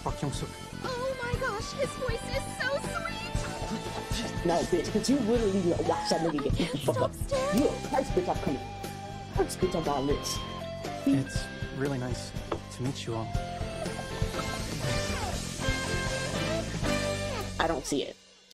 박형숙. Oh my gosh, his voice is so sweet! No, bitch, because you literally need to watch that nigga get the fuck up. staring. You first bitch I'm coming. First bitch I'm on this. It's really nice to meet you all. I don't see it.